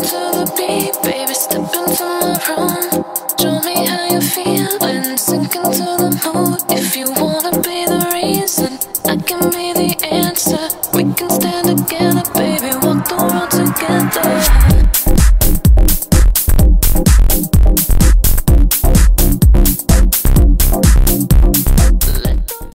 to the beat, baby, step into my room. Show me how you feel.